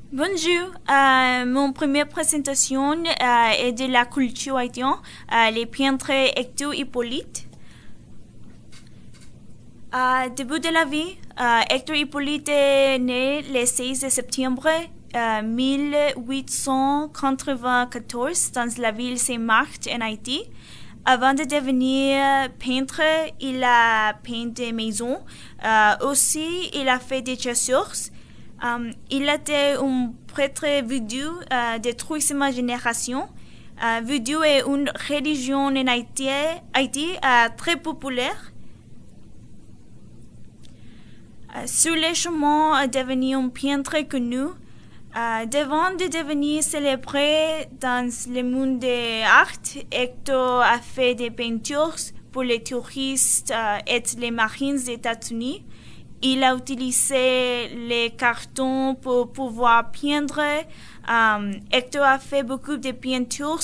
Bonjour, mon première présentation est de la culture haïtienne, les peintres Hector Hippolyte. Début de la vie, Hector Hippolyte est né le 16 septembre 1894 dans la ville Saint-Marc en Haïti. Avant de devenir peintre, il a peint des maisons. Aussi, il a fait des chasseurs. Il était un prêtre vaudou de troisième génération. Vaudou est une religion en Haïti très populaire. Sur le chemin à devenir un peintre connu, avant de devenir célébré dans le monde de l'art, Hector a fait des peintures pour les touristes et les marines des États-Unis. Il a utilisé les cartons pour pouvoir peindre. Hector a fait beaucoup de peintures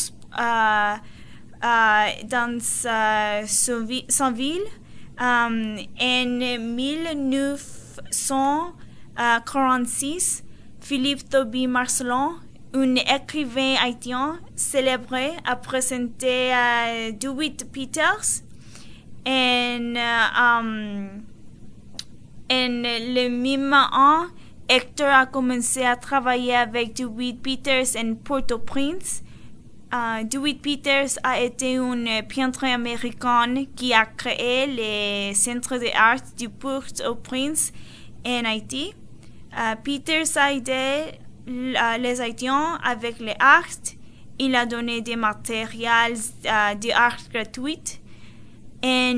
dans sa ville. En 1946, Philippe Tobie Marcelin, un écrivain haïtien célébré, a présenté Dwight Peters en le même an. Hector a commencé à travailler avec Dwight Peters en Port-au-Prince. Dwight Peters a été un peintre américain qui a créé le Centre d'art du Port-au-Prince en Haïti. Peters a aidé les Haïtiens avec l'art. Il a donné des matériels d'art gratuits. En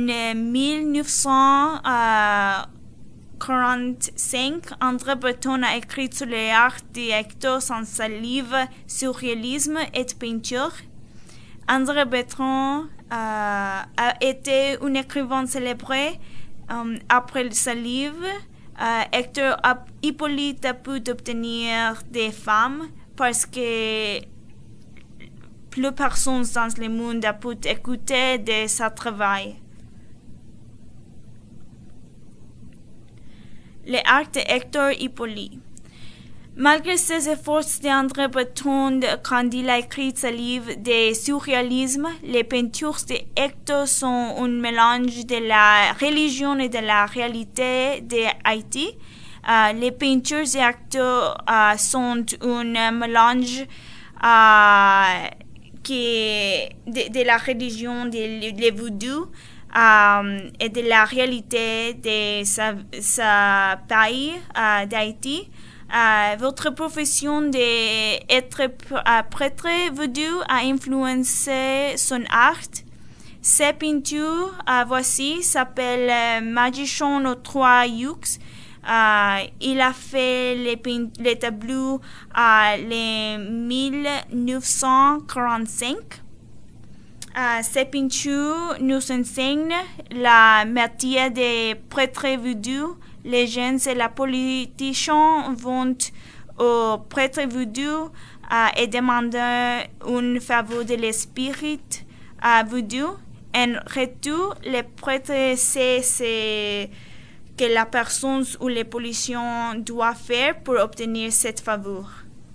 1945, André Breton a écrit sur l'art de Hector dans sa livre Surréalisme et peinture. André Breton a été un écrivain célébré. Après sa livre, Hector Hippolyte a pu obtenir des femmes parce que plus personne dans le monde a pu écouter de son travail. L'art de Hector Hippolyte. Malgré ses efforts d'André Breton quand il a écrit ce livre de surréalisme, les peintures de Hector sont un mélange de la religion et de la réalité de Haïti. Les peintures de Hector sont un mélange de la religion de vaudou et de la réalité de sa pays d'Haïti. Votre profession d'être prêtre vaudou a influencé son art. Ses peintures, voici, s'appellent Magician aux trois yugs. Il a fait les tableaux en 1945. Ces peintures nous enseignent la métier de prêtre vaudou. Les jeunes et les politiciens vont au prêtre vaudou et demandent une faveur de l'esprit vaudou. En retour, le prêtre sait ce que la personne ou les politiciens doivent faire pour obtenir cette faveur.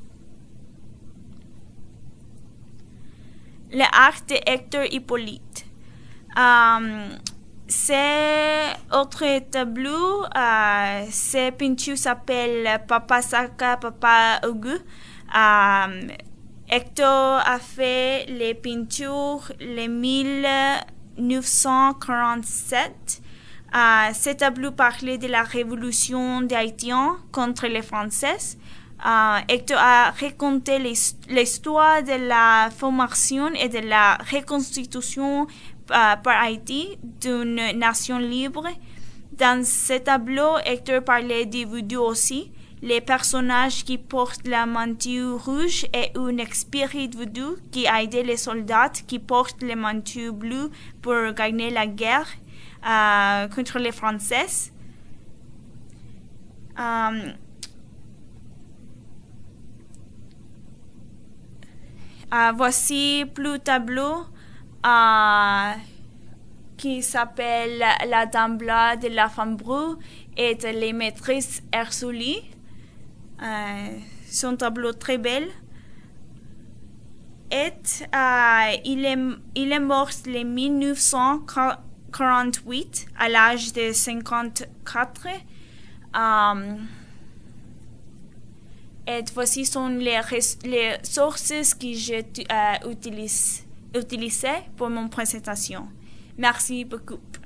L'art de Hector Hippolyte. Ces autres tableaux, ces peintures s'appellent Papa Saka, Papa Ogu. Hector a fait les peintures en 1947. Ces tableaux parlaient de la révolution des Haïtiens contre les Français. Hector a raconté l'histoire de la formation et de la reconstitution par Haïti d'une nation libre. Dans ce tableau, Hector parlait du vaudou aussi. Les personnages qui portent la manteau rouge et un esprit vaudou qui a aidé les soldats qui portent le manteau bleu pour gagner la guerre contre les Français. Voici plus tableau qui s'appelle La Dame Blanche de la Femme Brune et les maîtresses Ursuli. son tableau très bel. Et il est mort en 1948 à l'âge de 54. Et voici sont les sources que j'ai utilisées pour mon présentation. Merci beaucoup.